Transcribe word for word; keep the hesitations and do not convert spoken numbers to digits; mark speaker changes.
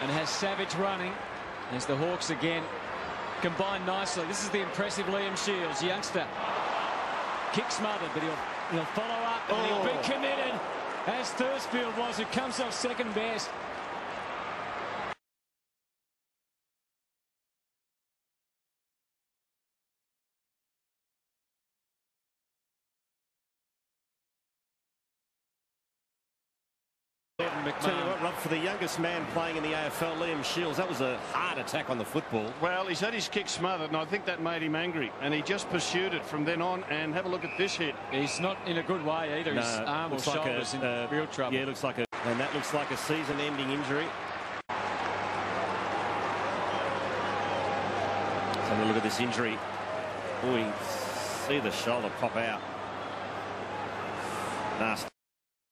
Speaker 1: and has Savage running as the Hawks again combine nicely. This is the impressive Liam Shields, youngster. Kick smothered, but he'll, he'll follow up and
Speaker 2: oh.
Speaker 1: he'll be committed, as Thursfield was, who comes off second best.
Speaker 2: Tell you what, Rob, for the youngest man playing in the A F L, Liam Shields, that was a hard attack on the football.
Speaker 3: Well, he's had his kick smothered, and I think that made him angry, and he just pursued it from then on. And have a look at this hit.
Speaker 1: He's not in a good way either.
Speaker 2: No,
Speaker 1: His arm or shoulders
Speaker 2: like
Speaker 1: in
Speaker 2: uh,
Speaker 1: real trouble.
Speaker 2: Yeah, it looks like a, and that looks like a season-ending injury. So have a look at this injury. Oh, you see the shoulder pop out. Nasty.